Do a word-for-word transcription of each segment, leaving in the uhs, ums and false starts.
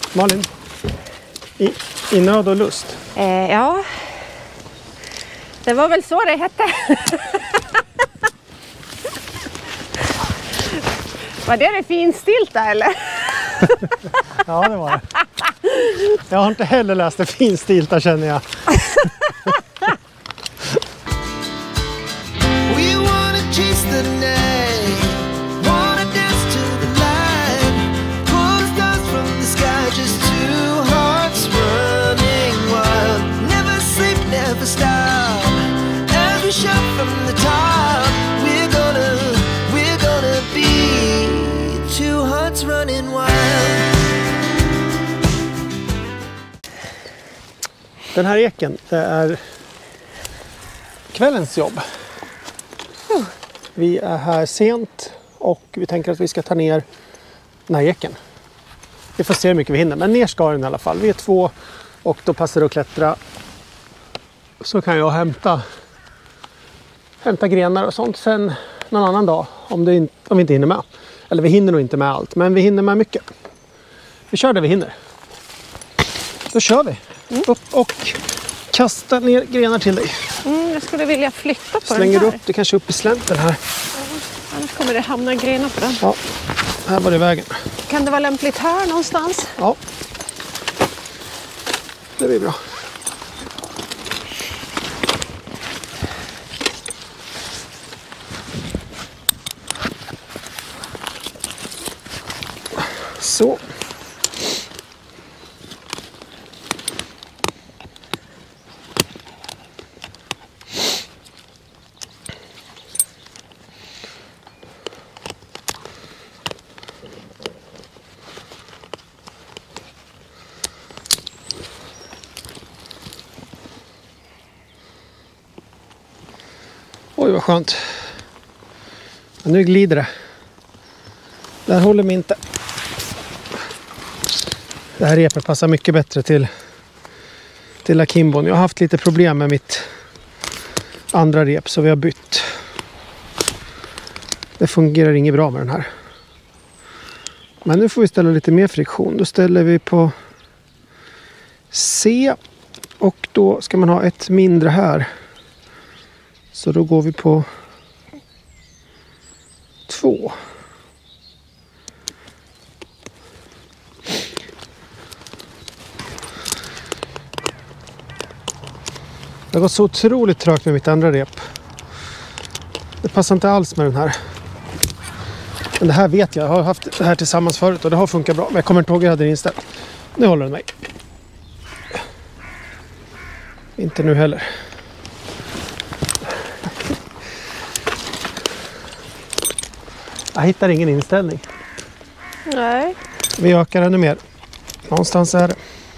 Malin, i, i nöd och lust. Eh, ja, det var väl så det hette. Var det det finstilta eller? Ja, det var det. Jag har inte heller läst det finstilta, känner jag. We wanna chase the night, wanna dance to the light, pull the stars from the sky, just two hearts running wild. Never sleep, never stop, as we shout from the top. We're gonna, we're gonna be two hearts running wild. Den här eken, det är kvällens jobb. Vi är här sent och vi tänker att vi ska ta ner den här eken. Vi får se hur mycket vi hinner, men ner ska den i alla fall. Vi är två och då passar det att klättra. Så kan jag hämta, hämta grenar och sånt sen någon annan dag om, det inte, om vi inte hinner med. Eller vi hinner nog inte med allt, men vi hinner med mycket. Vi kör det vi hinner. Då kör vi. Mm. Upp och kasta ner grenar till dig. Mm, jag skulle vilja flytta på Slänger den här. Slänger du upp det kanske upp i slänten här. Ja, annars kommer det hamna grenar på den. Ja, här var det vägen. Kan det vara lämpligt här någonstans? Ja. Det blir bra. Så. Oj, vad skönt. Men nu glider det. Där håller mig inte. Det här repet passar mycket bättre till, till akimbon. Jag har haft lite problem med mitt andra rep så vi har bytt. Det fungerar inget bra med den här. Men nu får vi ställa lite mer friktion. Då ställer vi på C. Och då ska man ha ett mindre här. Så då går vi på två. Det har gått så otroligt trögt med mitt andra rep. Det passar inte alls med den här. Men det här vet jag. Jag har haft det här tillsammans förut och det har funkat bra. Men jag kommer inte ihåg hur jag hade det inställt. Nu håller den mig. Inte nu heller. Jag hittar ingen inställning. Nej. Vi ökar ännu mer. Någonstans är det.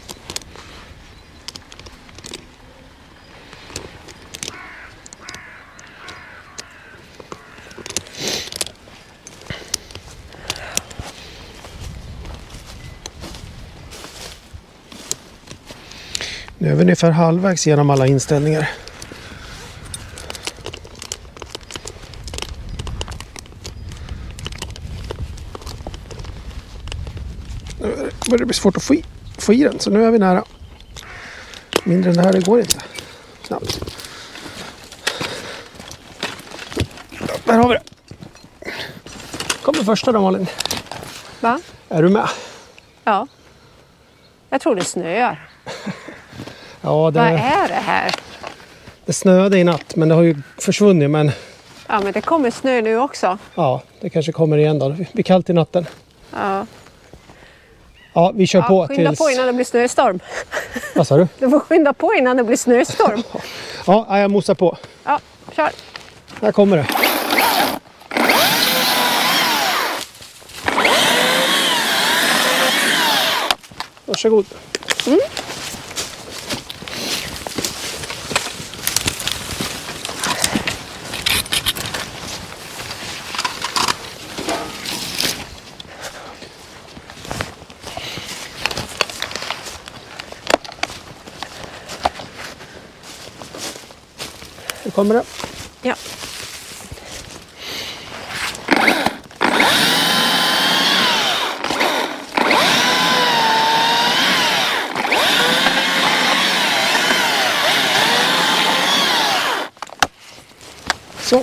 Nu är vi ungefär halvvägs genom alla inställningar. Nu börjar det bli svårt att få i, få i den, så nu är vi nära. Mindre än det här, det går inte. Snabbt. Där har vi det. Kommer första då, Malin. Va? Är du med? Ja. Jag tror det snöar. Ja, det, Vad är det här? Det snöade i natt, men det har ju försvunnit. Men... Ja, men det kommer snö nu också. Ja, det kanske kommer igen då. Det blir kallt i natten. Ja. Ja, vi kör Ja, på skynda tills... på innan det blir snöstorm. Vad sa du? Du får skynda på innan det blir snöstorm. Ja, jag mosar på. Ja, kör. Här kommer det. Varsågod. Mm. Nu kommer det. Ja. Så.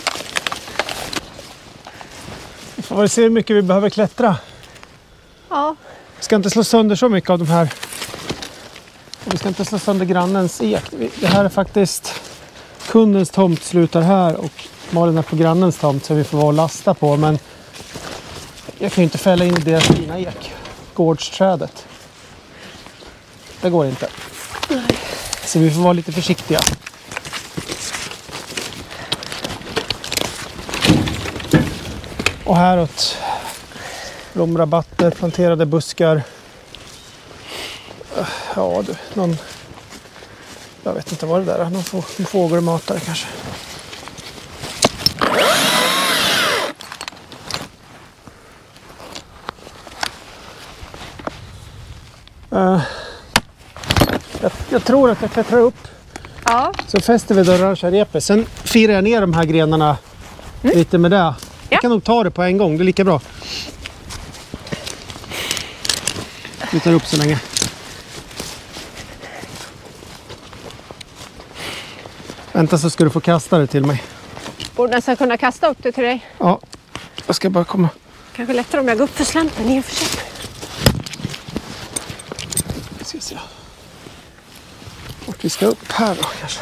Vi får väl se hur mycket vi behöver klättra. Ja. Vi ska inte slå sönder så mycket av de här. Och vi ska inte slå sönder grannens ek. Det här är faktiskt kundens tomt slutar här och Malin är på grannens tomt så vi får vara och lasta på. Men jag kan ju inte fälla in i deras fina ek. Gårdsträdet. Det går inte. Nej. Så vi får vara lite försiktiga. Och häråt blomrabatter, planterade buskar. Ja du, någon... Jag vet inte vad det där är. Någon få, en fågelmatare kanske. Uh, jag, jag tror att jag klättrar upp. Ja. Så fäster vi det orangea repet. Sen firar jag ner de här grenarna mm. lite med det. Jag ja. kan nog ta det på en gång. Det är lika bra. Vi tar upp så länge. Vänta så ska du få kasta det till mig. Borde nästan kunna kasta upp det till dig. Ja, jag ska bara komma. Kanske lättare om jag går upp för slanten i och för sig. Ska se. Och vi ska upp här då kanske.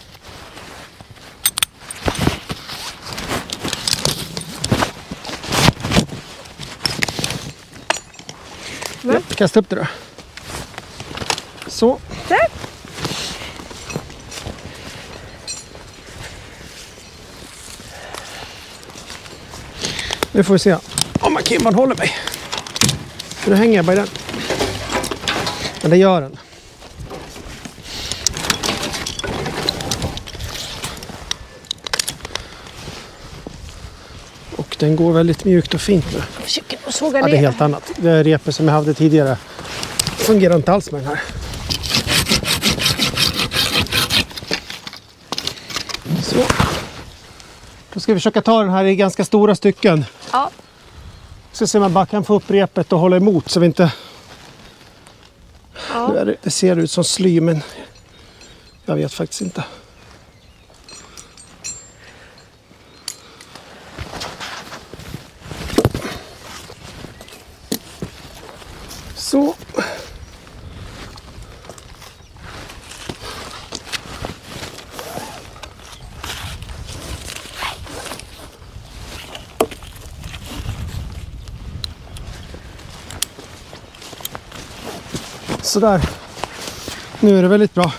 Ja, kasta upp det då. Så. Där. Nu får vi se om Kimman håller mig. För nu hänger jag bara i den. Men det gör den. Och den går väldigt mjukt och fint nu. Ja, det är helt annat. Det är repet som jag hade tidigare. Fungerar inte alls med den här. Så. Då ska vi försöka ta den här i ganska stora stycken. Ja. Ska se om man bara kan få upp repet och hålla emot så vi inte... Ja. Nu är det, det ser ut som sly men jag vet faktiskt inte. Så. Sådär. Nu är det väldigt bra.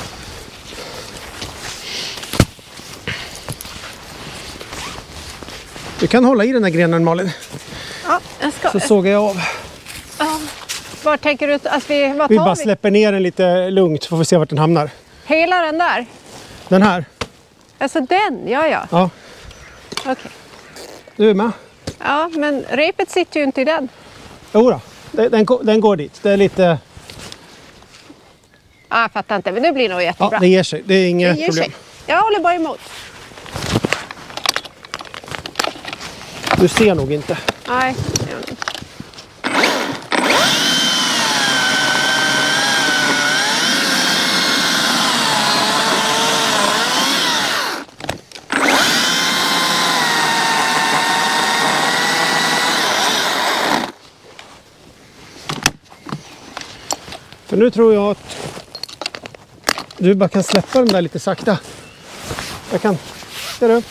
Du kan hålla i den här grenen, Malin. Ja, jag ska. Så såg jag av. Ja. Var tänker du att vi... Vad tar vi bara vi? släpper ner den lite lugnt så får vi se vart den hamnar. Hela den där? Den här? Alltså den, ja ja. Ja. Okej. Okay. Du är med? Ja, men repet sitter ju inte i den. Jo då, den, den, den går dit. Det är lite... Ja, jag fattar inte, men nu blir det nog jättebra. Ja, det ger sig. Det är inget det problem. Sig. Jag håller bara emot. Du ser nog inte. Nej. För nu tror jag att du bara kan släppa den där lite sakta. Jag kan. Ser du?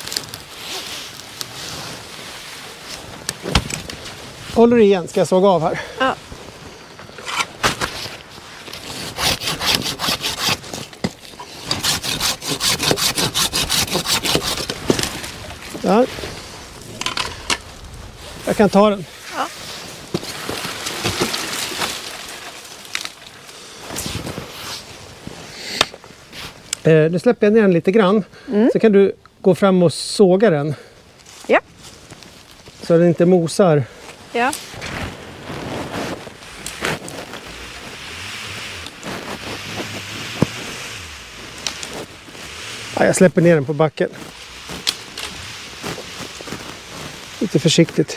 Håller du igen? Ska jag såga av här? Ja. Där. Jag kan ta den. Ja. Eh, nu släpper jag ner den lite grann. Mm. Så kan du gå fram och såga den. Ja. Så den inte mosar. Ja. Ja, jag släpper ner den på backen. Lite försiktigt.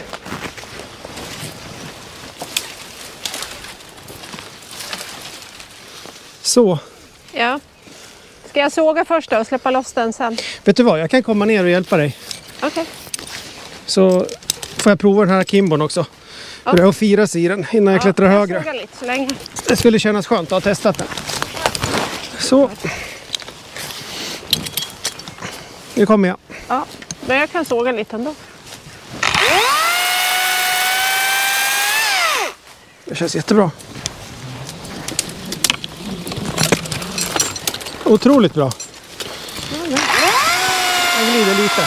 Så. Ja. Ska jag såga först då och släppa loss den sen? Vet du vad, jag kan komma ner och hjälpa dig. Okej. Okay. Så får jag prova den här kimbon också. Ja. För det har firas i den innan jag ja, klättrar jag högre. Jag sågar lite så länge. Det skulle kännas skönt att ha testat den. Så. Nu kommer jag. Ja, men jag kan såga lite ändå. Det känns jättebra. Otroligt bra. Jag glider lite.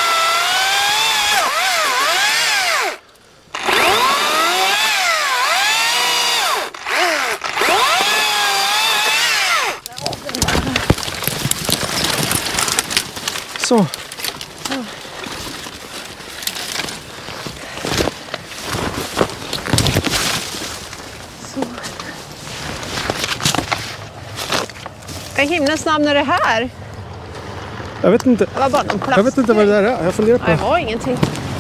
Så. Vad himla snabb när det här. Jag vet inte. Det var bara någon plast. Jag vet inte vad det där är. Jag funderar på. Nej, det var ingenting.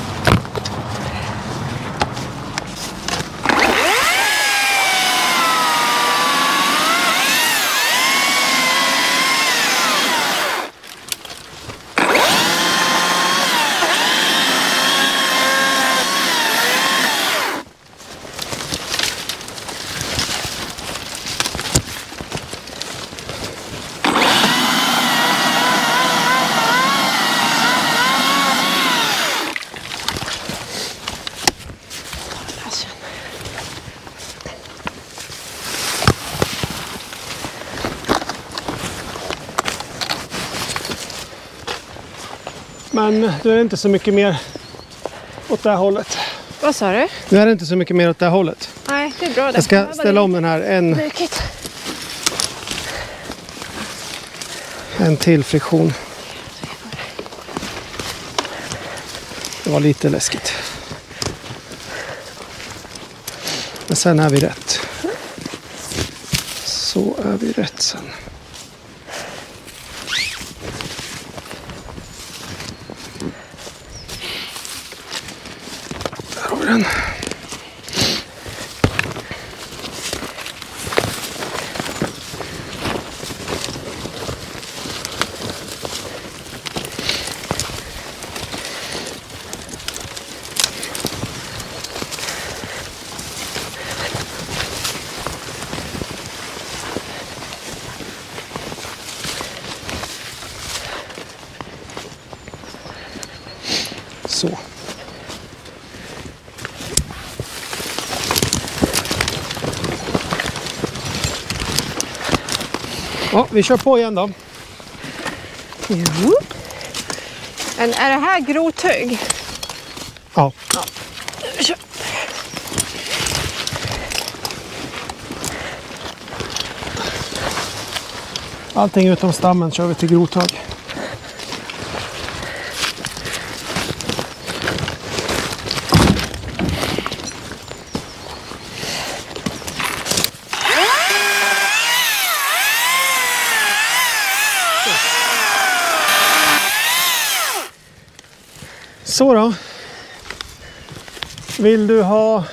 Men nu är det inte så mycket mer åt det här hållet. Vad sa du? Nu är det inte så mycket mer åt det här hållet. Nej, det är bra det. Jag ska ställa om den här en, en till friktion. Det var lite läskigt. Men sen är vi rätt. Så är vi rätt sen. Där har vi den. Så. Ja, vi kör på igen då. Jo. Men är det här grothög? Ja. Ja. Vi kör. Allting utom stammen kör vi till grothög. Så då. Vill du ha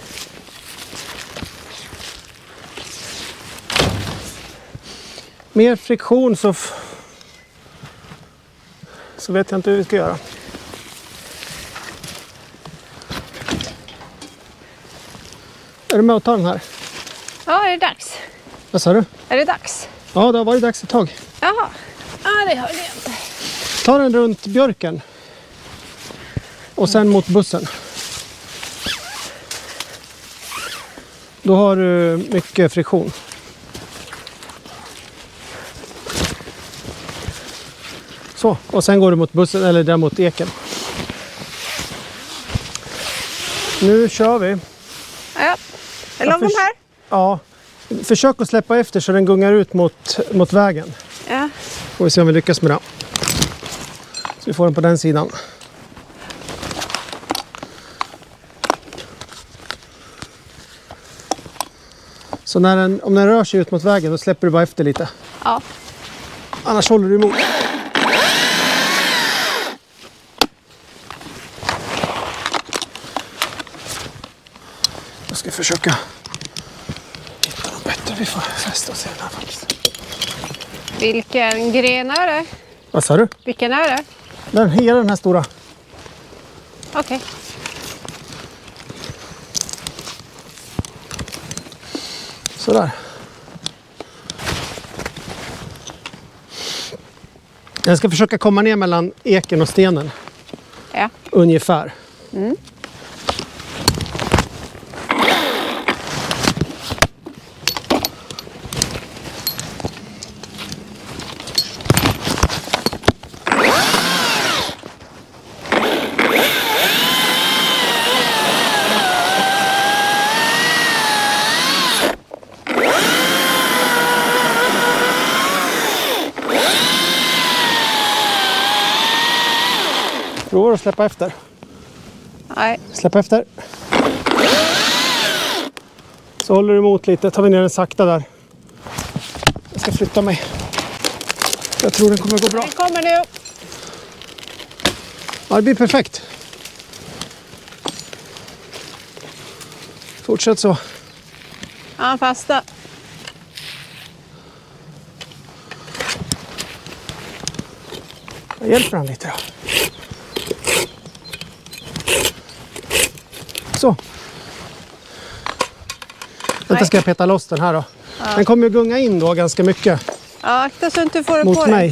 mer friktion så, f så vet jag inte hur vi ska göra. Är du med att ta den här? Ja, är det dags? Vad sa du? Är det dags? Ja, det har varit dags ett tag. Jaha. Ja, det hörde jag inte. Ta den runt björken. Och sen mot bussen. Då har du mycket friktion. Så, och sen går du mot bussen eller där mot eken. Nu kör vi. Ja. Är det lagom här? Ja. Försök att släppa efter så den gungar ut mot, mot vägen. Ja. Får vi se om vi lyckas med det. Så vi får den på den sidan. Så när den, om den rör sig ut mot vägen då släpper du bara efter lite. Ja. Annars håller du emot. Jag ska försöka hitta något bättre. Vi får fästa oss i den här faktiskt. Vilken gren är det? Vad sa du? Vilken är det? Den, hela den här stora. Okej. Okay. Sådär. Jag ska försöka komma ner mellan eken och stenen. Ja. Ungefär. Mm. Provar att släppa efter. Nej. Släpp efter. Så håller du emot lite. Tar vi ner den sakta där. Jag ska flytta mig. Jag tror den kommer gå bra. Den kommer nu. Ja, det blir perfekt. Fortsätt så. Ja, fasta. Jag hjälper han lite då. Så. Vänta, ska jag peta loss den här då. Ja. Den kommer ju gunga in då ganska mycket. Ja, akta så inte får det mot på mig. dig.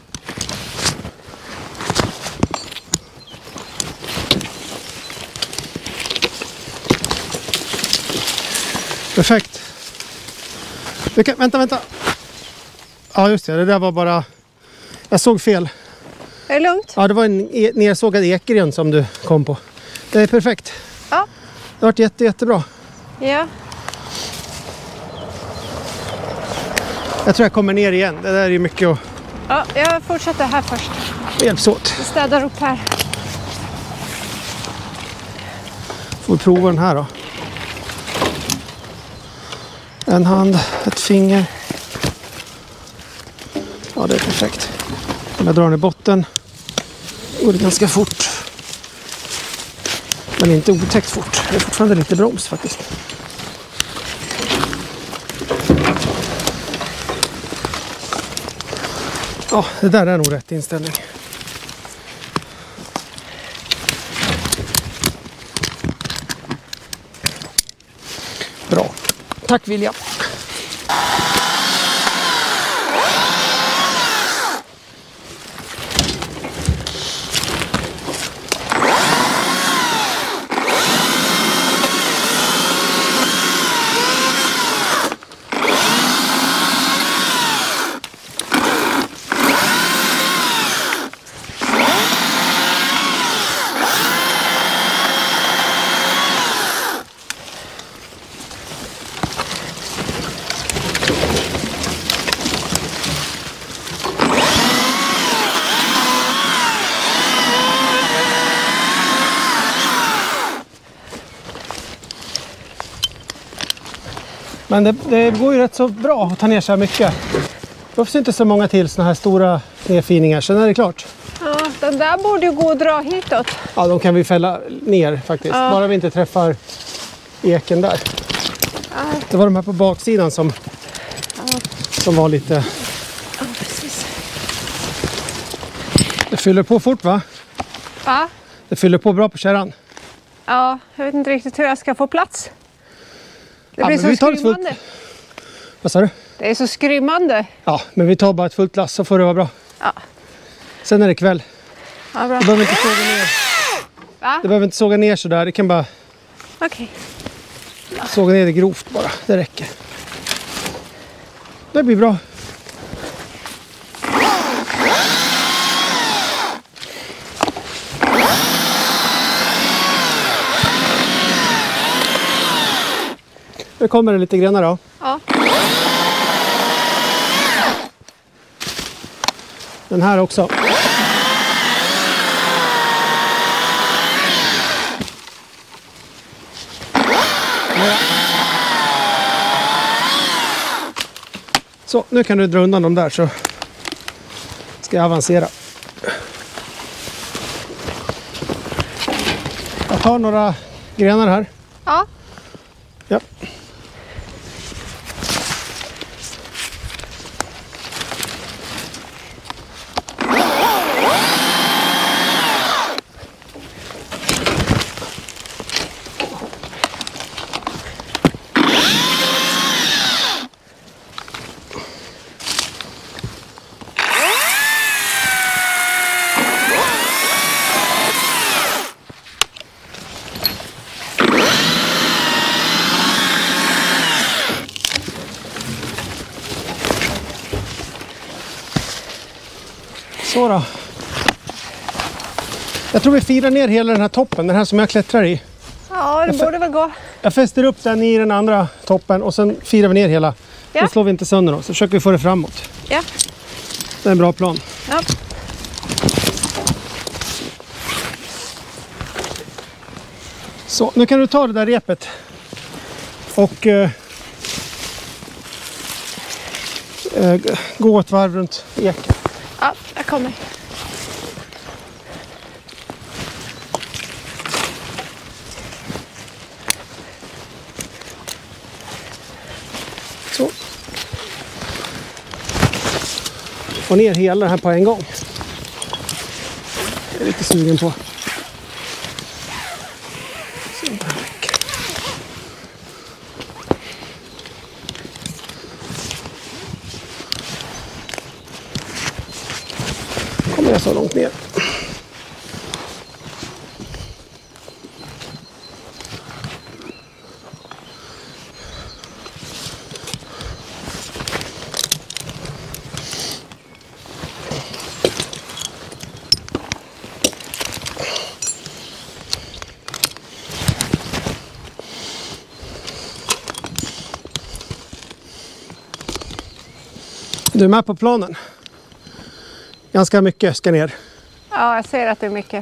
Perfekt. Kan, vänta, vänta. Ja, just det. Det där var bara... Jag såg fel. Är det lugnt? Ja, det var en e- nersågad ekgren som du kom på. Det är perfekt. Ja. Det har varit jätte, jättebra. Ja. Jag tror jag kommer ner igen. Det där är ju mycket att... Ja, jag fortsätter här först. Hjälps åt. Jag städar upp här. Får vi prova den här då. En hand, ett finger. Ja, det är perfekt. Om jag drar den i botten går det ganska fort. Men inte otäckt fort. Det är fortfarande lite broms faktiskt. Ja, det där är nog rätt inställning. Bra. Tack William. Men det, det går ju rätt så bra att ta ner så här mycket. Det behövs inte så många till såna här stora nedfiningar. Sen är det klart. Ja, den där borde ju gå och dra hitåt. Ja, de kan vi fälla ner faktiskt. Ja. Bara vi inte träffar eken där. Ja. Det var de här på baksidan som, Ja. som var lite... Ja, precis. Det fyller på fort va? Va? Det fyller på bra på kärran. Ja, jag vet inte riktigt hur jag ska få plats. Det Ja, blir men så vi tar ett fullt- skrymmande. Vad sa du? Det är så skrymmande. Ja, men vi tar bara ett fullt lass så får det vara bra. Ja, Sen är det kväll. ja bra. Du behöver inte såga ner, Va? du behöver inte såga ner sådär. Det kan bara Okej. såga ner det grovt bara. Det räcker. Det blir bra. Nu kommer det lite grenar då. Ja. Den här också. Så, nu kan du dra undan dem där så ska jag avancera. Jag tar några grenar här. Ja. Ja. Så då. Jag tror vi firar ner hela den här toppen, den här som jag klättrar i. Ja, det borde väl gå. Jag fäster upp den i den andra toppen och sen firar vi ner hela. Ja. Då slår vi inte sönder då, så försöker vi få det framåt. Ja. Det är en bra plan. Ja. Så, nu kan du ta det där repet. Och eh, eh, gå ett varv runt eken. Ja, jag kommer. Så. Få ner hela det här på en gång. Jag är lite sugen på. Så där. Kommer jag så långt ner? Du är med på planen. Ganska mycket ska ner. Ja, jag ser att det är mycket.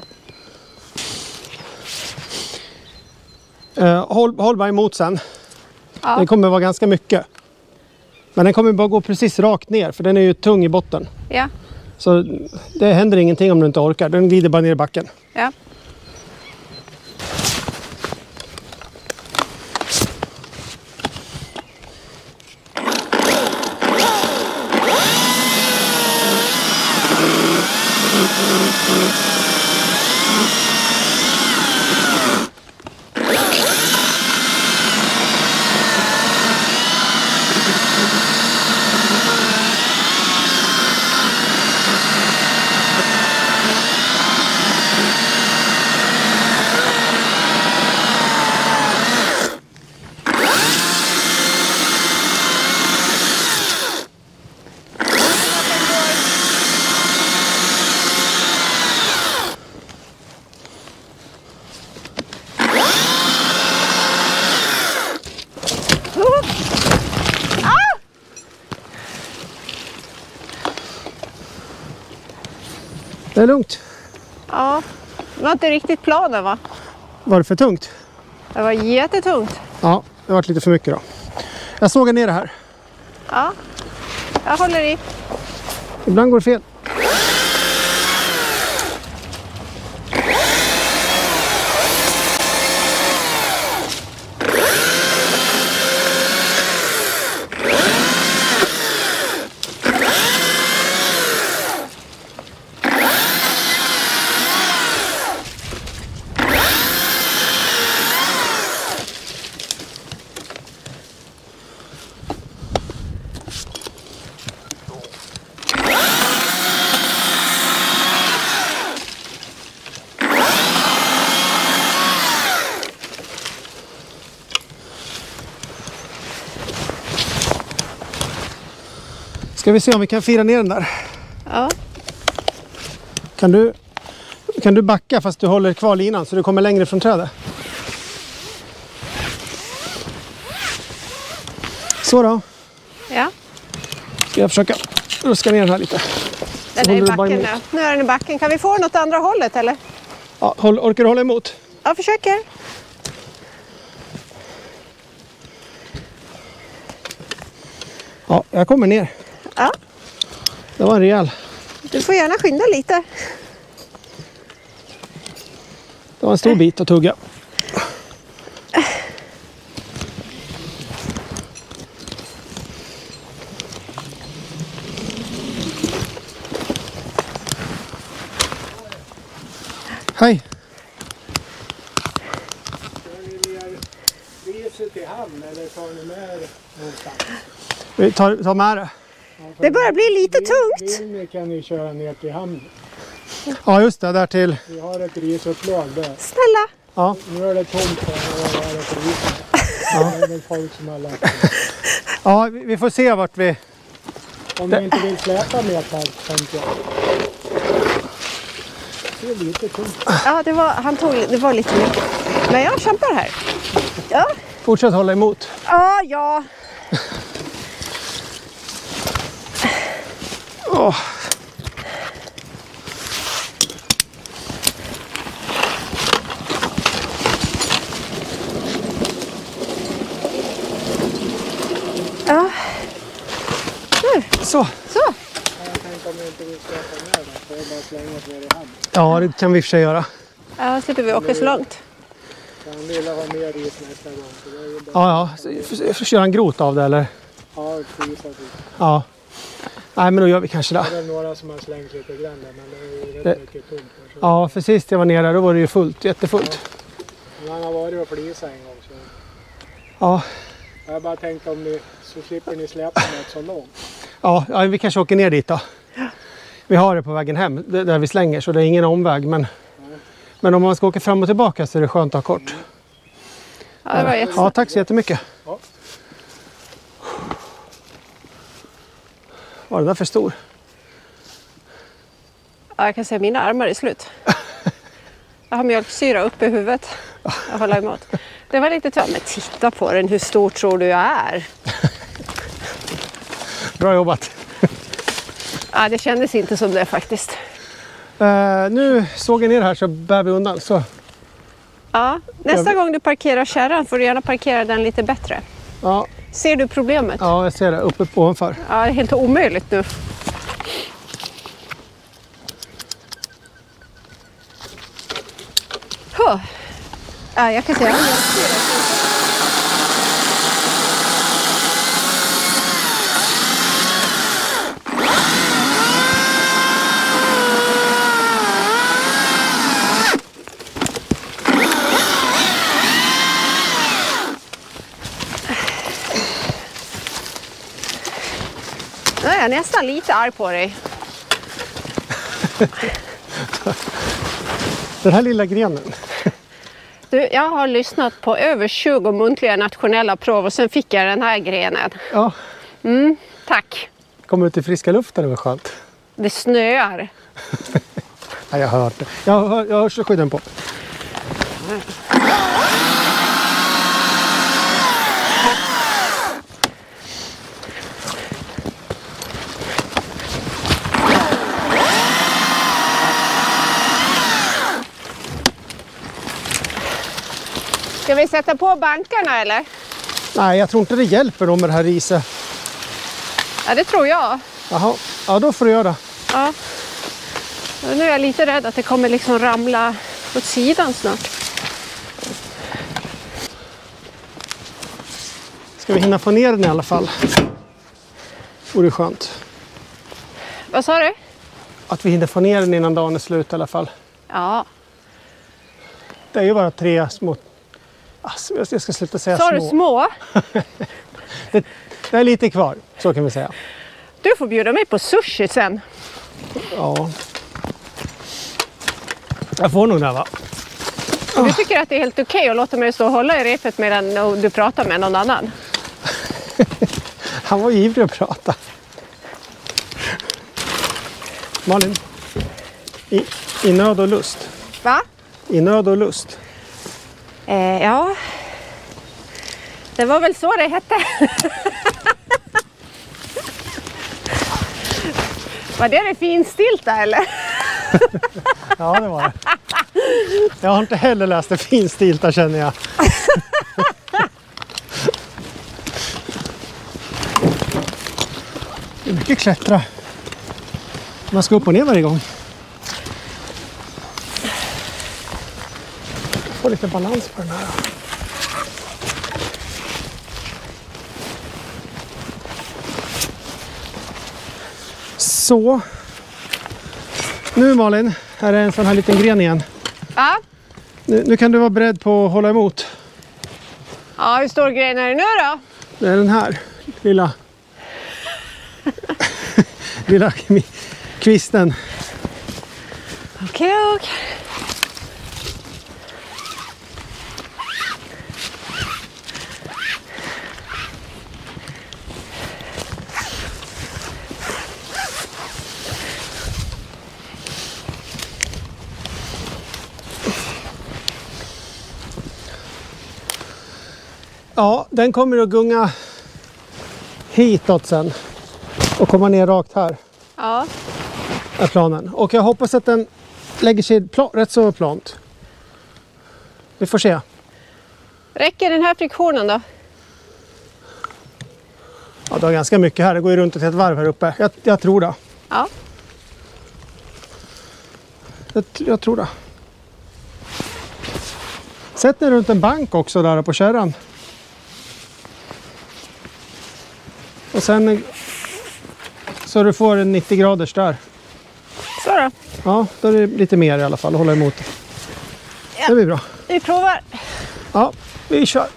Uh, håll, håll bara emot sen. Ja. Det kommer vara ganska mycket. Men den kommer bara gå precis rakt ner, för den är ju tung i botten. Ja. Så det händer ingenting om du inte orkar. Den glider bara ner i backen. Ja. Det är lugnt. Ja, det var inte riktigt planen va? Var det för tungt? Det var jättetungt. Ja, det har varit lite för mycket då. Jag sågar ner det här. Ja, jag håller i. Ibland går det fel. Ska vi se om vi kan fira ner den där. Ja. Kan du, kan du backa fast du håller kvar linan så du kommer längre från trädet? Så då. Ja. Ska jag försöka ruska ner den här lite. Den är i backen nu. Nu är den i backen. Kan vi få den åt andra hållet eller? Ja, håll, orkar du hålla emot? Ja, försöker. Ja, jag kommer ner. Ja. Det var en rejäl. Du får gärna skynda lite. Det var en stor bit att tugga. Hej! Till hamn eller tar ni med det någonstans? Vi tar, tar med det. Det börjar bli lite tungt. Bilen kan ni köra ner till hamn. Ja just det, där till. Vi har ett risupplag där. Snälla. Ja. Nu är det tomt här och jag har ett ris. Ja. Det är väl folk som har lagt. Ja, vi vi får se vart vi... Om ni inte vill släpa mer här, tänker jag. Det är lite tungt. Ja, det var, han tog, det var lite mycket. Men jag kämpar här. Ja, Fortsätt hålla emot. ja. ja. Åh. Ja. Så. Så. Jag tänkte om jag inte vill släppa ner den. Så jag bara slänga ner i hand. Ja, det kan vi i och för sig göra. Ja, slipper vi åka så långt. Han ville ha mer is nästa gång. Så det är ju bara... Ja, ja. Så, f- f- köra en grot av det eller? Ja, precis. Ja. Nej, men då gör vi kanske det. Det är några som har slängt lite grann där, men det är ju rätt Det- mycket tomt. här, så- Ja, för sist jag var nere då var det ju fullt. Jättefullt. Men han har varit och flisat en gång. Så Ja. jag bara tänkte om ni, så slipper ni släppa något så långt. Ja, ja, vi kanske åker ner dit då. Vi har det på vägen hem d- där vi slänger så det är ingen omväg. Men, men om man ska åka fram och tillbaka så är det skönt att ha kort. Ja, det var Ja, jättesnabbt. tack så jättemycket. Ja. Var den där för stor? Ja, jag kan säga att mina armar är slut. Jag har mjölksyra uppe i huvudet. Jag håller emot. Det var lite tvärtom. Men titta på den. Hur stor tror du jag är? Bra jobbat. Ja, det kändes inte som det faktiskt. Uh, nu såg jag ner här så bär vi undan. Så. Ja, nästa gång du parkerar kärran får du gärna parkera den lite bättre. Ja, Ser du problemet? ja, jag ser det uppe på ovanför. Ja, det är helt omöjligt nu. Huh. Ja, jag kan säga. Nu är jag nästan lite arg på dig. Den här lilla grenen. Du, jag har lyssnat på över tjugo muntliga nationella prov och sen fick jag den här grenen. Ja, Mm, tack. kom ut i friska luften, det var skönt. Det snöar. Ja, jag har hört det. Jag har, jag har hörselskydden på. Ska vi sätta på bankarna eller? Nej, jag tror inte det hjälper då med det här riset. Ja, det tror jag. Jaha, ja då får du göra det. Ja. Nu är jag lite rädd att det kommer liksom ramla åt sidan snart. Ska vi hinna få ner den i alla fall? Vore skönt. Vad sa du? Att vi hinner få ner den innan dagen är slut i alla fall. Ja. Det är ju bara tre små... Alltså, jag ska sluta säga Sa små. du små? Det, det är lite kvar, så kan vi säga. Du får bjuda mig på sushi sen. Ja. Jag får nog det, va? Du tycker att det är helt okej att låta mig stå och hålla i repet medan du pratar med någon annan? Han var ju ivrig att prata. Malin. I, I nöd och lust. Va? I nöd och lust. Eh, ja. Det var väl så det hette. Var det det finstilta eller? Ja, det var det. Jag har inte heller läst det finstilta, känner jag. Det är mycket klättra. Man ska upp och ner varje gång. Få lite balans på den här. Så. Nu Malin, här är en sån här liten gren igen. Va? Nu, nu kan du vara beredd på att hålla emot. Ja, hur stor gren är det nu då? Det är den här lilla lilla kvisten. Okej, okej. Ja, den kommer att gunga hitåt sen. Och komma ner rakt här. Ja. Är planen. Och jag hoppas att den lägger sig pla- rätt så plant. Vi får se. Räcker den här friktionen då? Ja, det har ganska mycket här. Det går ju runt ett helt varv här uppe. Jag, jag tror det. Ja. Jag, jag tror det. Sätt den runt en bank också där på kärran. Och sen så du får en nittio graders där. Så då. Ja, då är det lite mer i alla fall att hålla emot. Ja. Det blir bra. Vi provar. Ja, vi kör.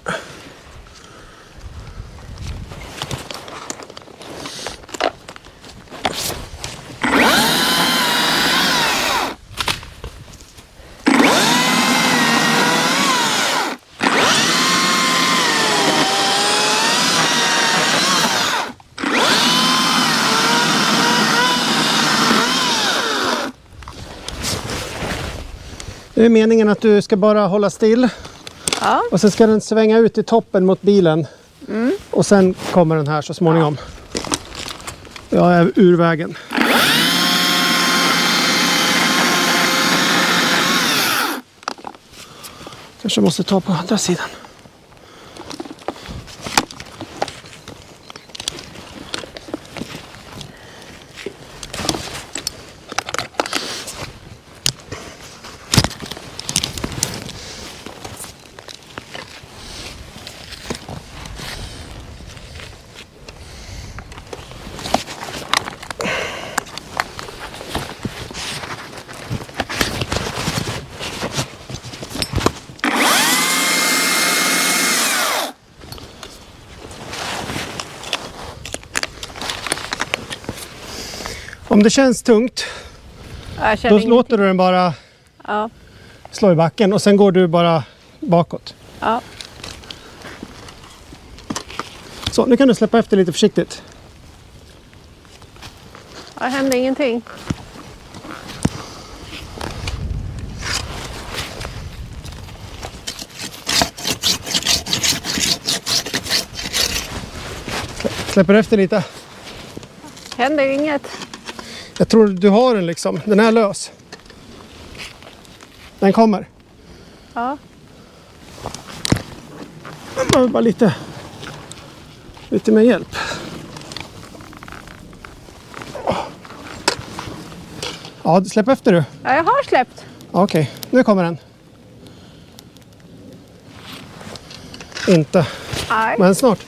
Det är meningen att du ska bara hålla still. Ja. Och sen ska den svänga ut i toppen mot bilen. Mm. Och sen kommer den här så småningom. Jag är ur vägen. Kanske måste ta på andra sidan. Om det känns tungt, Jag känner då ingenting. låter du den bara Ja. slå i backen och sen går du bara bakåt. Ja. Så, nu kan du släppa efter lite försiktigt. Det händer ingenting. Släpper efter lite. Händer inget. Jag tror du har den liksom. Den är lös. Den kommer. Ja. Jag behöver bara lite, lite mer hjälp. Ja, släpp efter du. Ja, jag har släppt. Ja, okej, nu kommer den. Inte, Nej. men snart.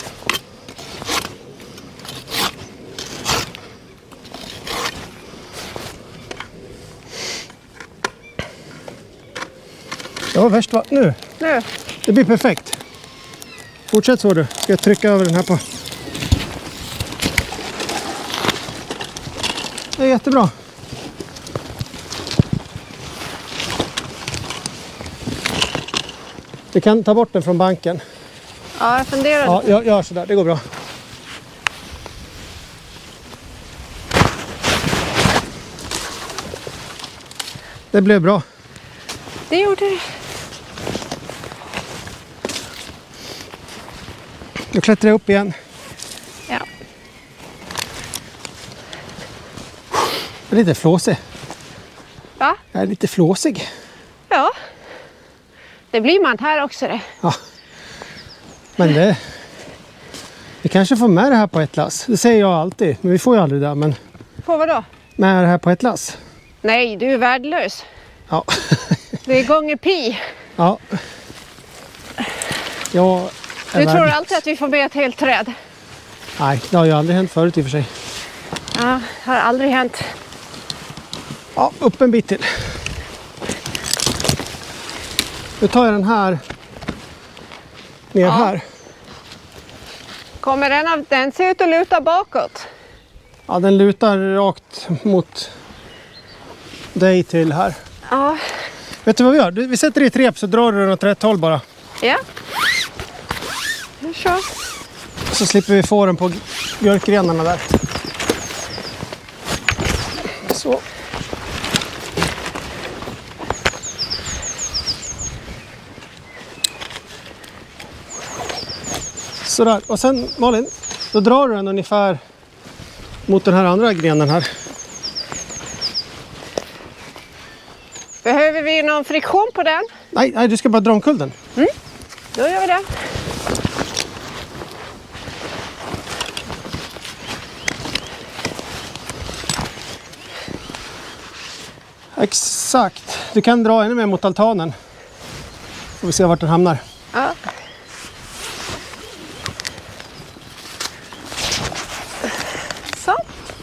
Det var värst va? Nu. Nu. Det blir perfekt. Fortsätt så du. Ska jag trycka över den här på. Det är jättebra. Du kan ta bort den från banken. Ja, jag funderar. Ja, jag gör sådär. Det går bra. Det blev bra. Det gjorde det. Nu klättrar jag upp igen. Ja. Jag är lite flåsig. Va? Jag är lite flåsig. Ja. Det blir man här också det. Ja. Men det... Vi kanske får med det här på ett lass. Det säger jag alltid. Men vi får ju aldrig det. Men På vad då? med det här på ett lass. Nej, du är värdelös. Ja. Det är gånger pi. Ja. Jag är Du tror värdelös. alltid att vi får med ett helt träd. Nej, det har ju aldrig hänt förut i och för sig. Ja, har aldrig hänt. Ja, upp en bit till. Nu tar jag den här ner Ja. här. Kommer den av den ser ut att luta bakåt? Ja, den lutar rakt mot dig till här. Ja. Vet du vad vi gör? Du- Vi sätter i ett rep så drar du den åt rätt håll bara. Ja. Nu kör. Så slipper vi få den på björkgrenarna där. Så. Sådär. Och sen Malin, då drar du den ungefär mot den här andra grenen här. Behöver vi någon friktion på den? Nej, nej du ska bara dra omkull den. Mm. Då gör vi det. Exakt. Du kan dra ännu mer mot altanen. Får vi se vart den hamnar. Ja. Så.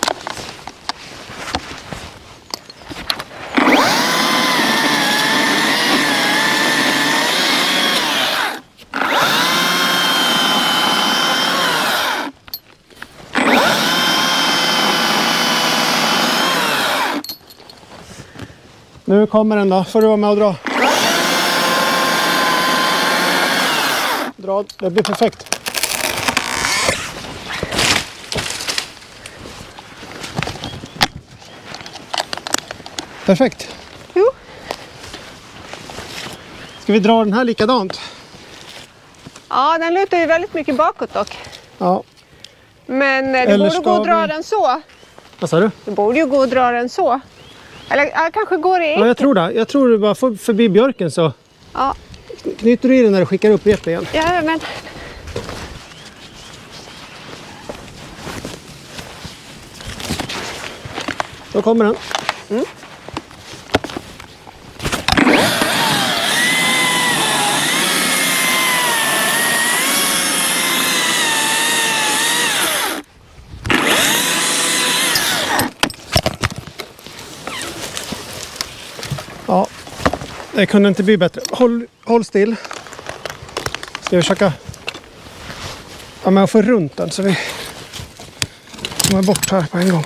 Nu kommer den då. Får du vara med och dra. Dra. Det blir perfekt. Perfekt. Jo. Ska vi dra den här likadant? Ja, den lutar ju väldigt mycket bakåt dock. Ja. Men det Eller borde ska gå att dra vi- den så. Vad sa du? Det borde ju gå att dra den så. Eller ja, kanske går det Ja, inte. jag tror det. Jag tror du bara får förbi björken så Ja, knyter du i den när du skickar upp repet igen. ja men. Då kommer den. Mm. Ja, det kunde inte bli bättre. Håll, håll still. Ska vi försöka ja, men få runt den så vi kommer bort här på en gång.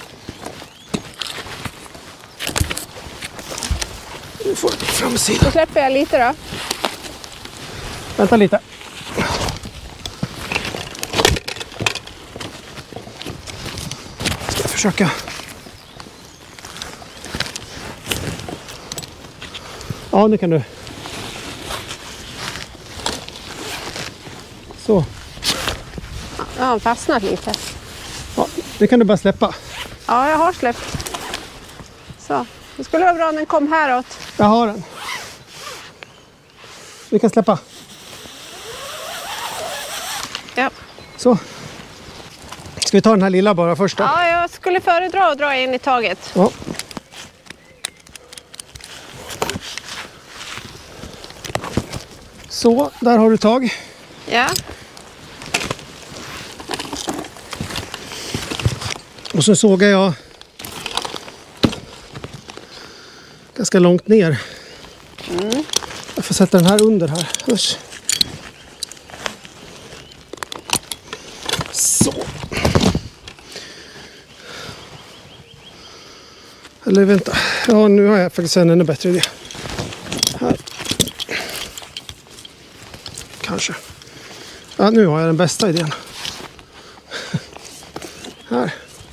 Nu får vi framsidan. Då släpper jag lite då. Vänta lite. Ska jag försöka. Ja, nu kan du. Så. Ja, han fastnat lite. Ja, nu kan du bara släppa. Ja, jag har släppt. Så. Det skulle vara bra om den kom häråt. Jag har den. Vi kan släppa. Ja. Så. Ska vi ta den här lilla bara först då? Ja, jag skulle föredra att dra in i taget. Ja. Så, där har du tag. Ja. Och så sågar jag ganska långt ner. Mm. Jag får sätta den här under här. Usch. Så. Eller vänta. Ja, nu har jag faktiskt en ännu bättre idé. Här. Kanske. Ja, nu har jag den bästa idén. Här.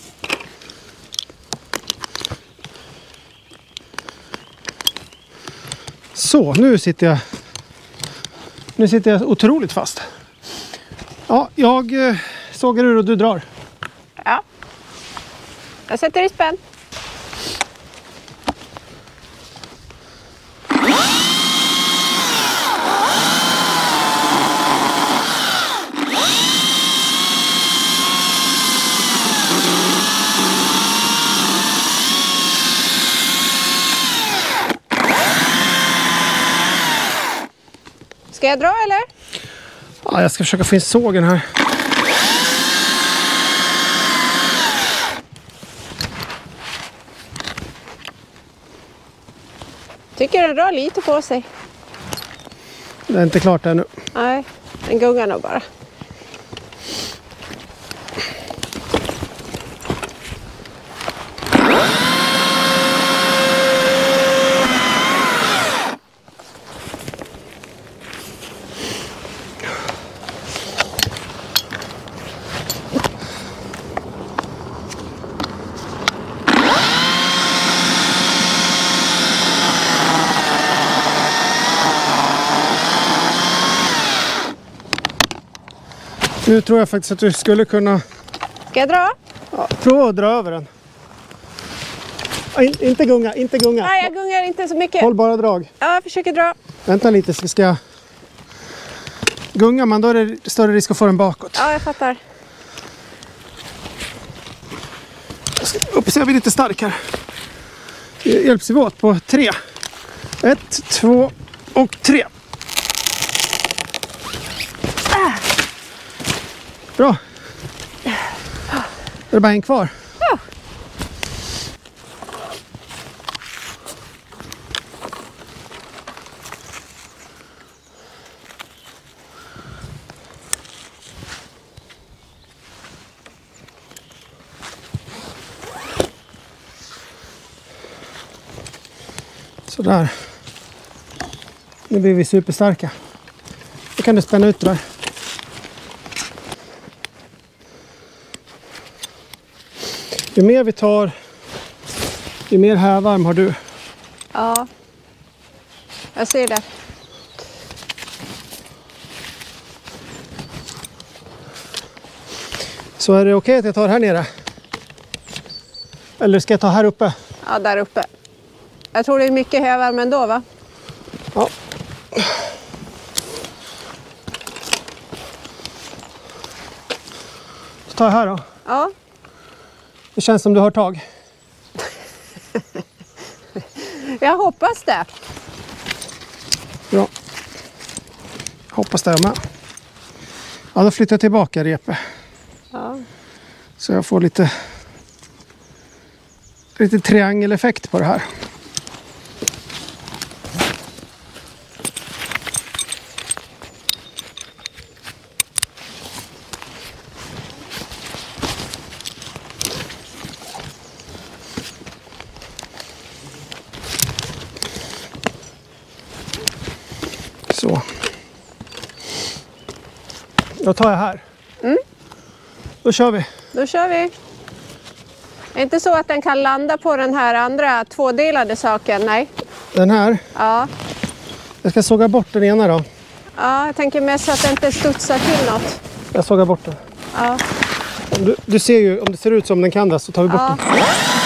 Så, nu sitter jag nu sitter jag otroligt fast. Ja, jag eh, sågar ur och du drar. Ja. Jag sätter i spänn. Ska jag dra eller? Ja, jag ska försöka få in sågen här. Tycker den drar lite på sig. Det är inte klart ännu. Nej, den gungar nog bara. Nu tror jag faktiskt att du skulle kunna... Ska jag dra? Ja, prova att dra över den. Ja, in, inte gunga, inte gunga. Nej, jag gungar inte så mycket. Håll bara drag. Ja, jag försöker dra. Vänta lite så ska jag... Gungar man, då är det större risk att få den bakåt. Ja, jag fattar. Jag ska upp så jag blir lite stark här. Hjälps vi åt på tre. Ett, två och tre. Ah. Bra. Är det bara en kvar? Ja. Sådär. Nu blir vi superstarka. Då kan du spänna ut det där. Ju mer vi tar, ju mer hävarm har du. Ja. Jag ser det. Så är det okej att jag tar här nere? Eller ska jag ta här uppe? Ja, där uppe. Jag tror det är mycket hävarm ändå, va? Ja. Så tar jag här då. Ja. Det känns som du har tag. Jag hoppas det. Bra. Hoppas det jag med. Ja, då flyttar jag tillbaka repet. Ja. Så jag får lite, lite triangeleffekt på det här. Så. Då tar jag här. Mm. Då kör vi. Då kör vi. Är det inte så att den kan landa på den här andra tvådelade saken? Nej. Den här. Ja. Jag ska såga bort den ena då. Ja, jag tänker mest så att det inte studsar till något. Jag sågar bort den. Ja. Du, du ser ju, om det ser ut som den kan det, så tar vi bort Ja. den.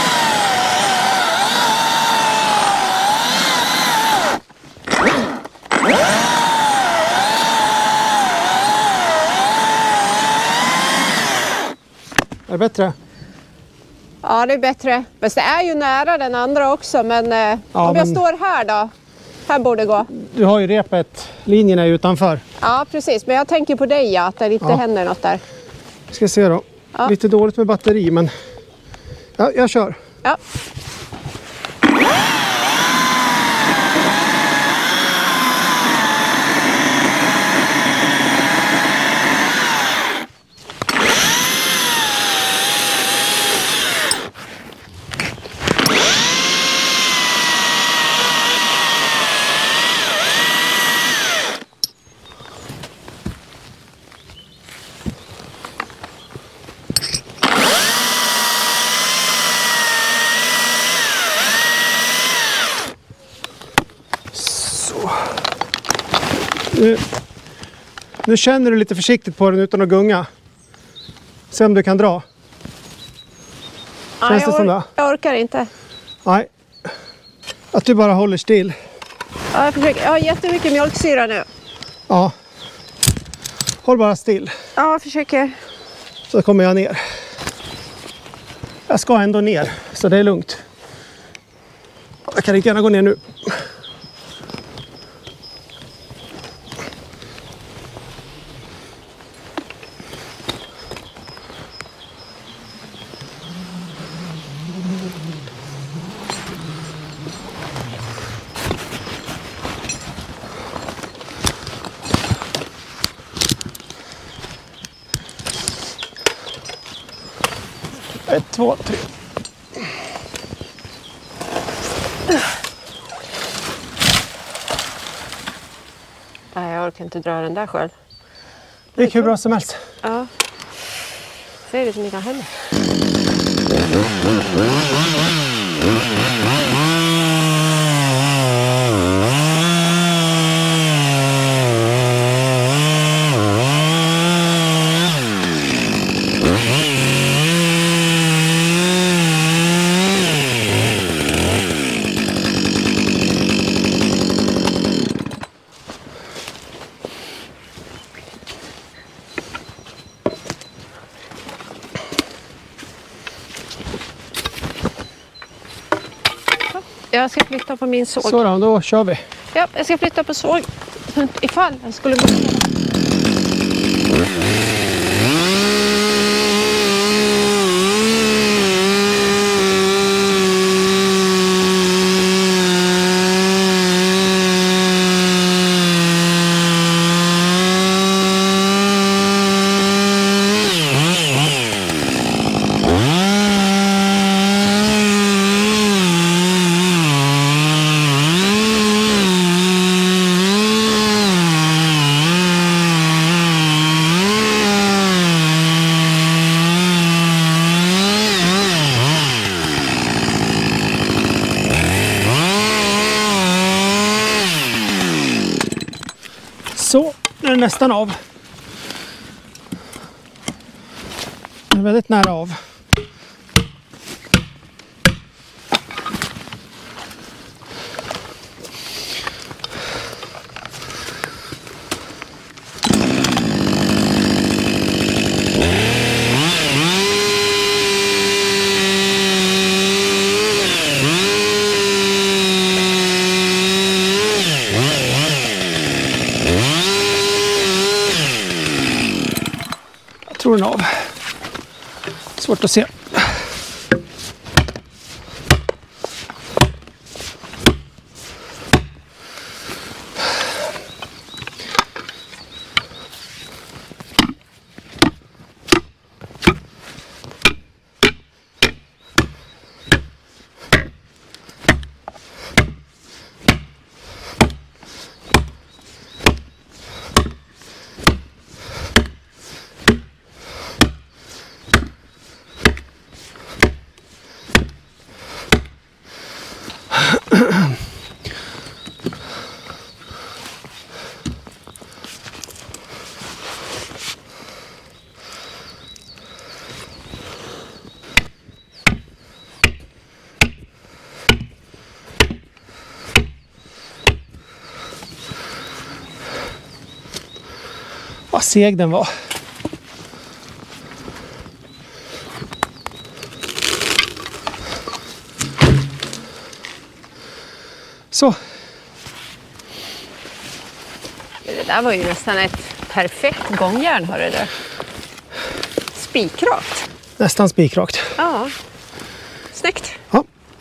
Är det bättre? Ja, det är bättre. Men det är ju nära den andra också. Men eh, Ja, om jag men- står här då? Här borde gå. Du har ju repet, linjerna är utanför. Ja, precis. Men jag tänker på dig, ja, att det inte Ja. händer något där. Vi ska se då. Ja. Lite dåligt med batteri, men ja, jag kör. Ja. Nu, nu känner du lite försiktigt på den utan att gunga. Se om du kan dra. Ja, Känns jag, det som or- det? jag orkar inte. Nej. Att du bara håller still. Ja, jag, försöker. jag har jättemycket mjölksyra nu. Ja. Håll bara still. Ja, jag försöker. Så kommer jag ner. Jag ska ändå ner, så det är lugnt. Jag kan lika gärna gå ner nu. Ett, två, tre. Nej, jag orkar inte dra den där själv. Det gick hur bra som helst. Ja. Ser det som inte händer. Jag ska flytta på min såg. Så då, då kör vi. Ja, jag ska flytta på såg. Ifall jag skulle gå ner. Så, nu är det nästan av. Det är väldigt nära av. Tror den av. Svårt att se. Vad seg den var. Så. Det där var ju nästan ett perfekt gångjärn, hörru du. Spikrakt. Nästan spikrakt. Ja. Snyggt. Ja.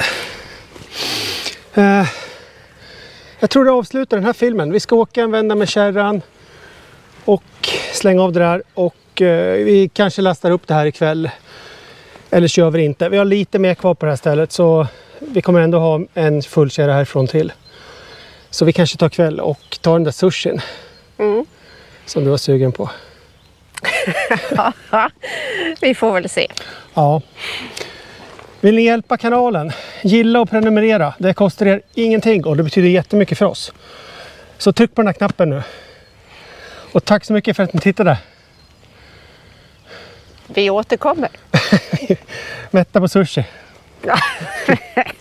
Eh, jag tror det avslutar den här filmen. Vi ska åka en vända med kärran och slänga av det där. Och eh, vi kanske lastar upp det här ikväll. Eller kör vi inte. Vi har lite mer kvar på det här stället, så vi kommer ändå ha en full kärra härifrån till. Så vi kanske tar kväll och tar den där sushin. Mm. Som du var sugen på. Vi får väl se. Ja. Vill ni hjälpa kanalen? Gilla och prenumerera. Det kostar er ingenting och det betyder jättemycket för oss. Så tryck på den här knappen nu. Och tack så mycket för att ni tittade. Vi återkommer. Mätta på sushi. Ja.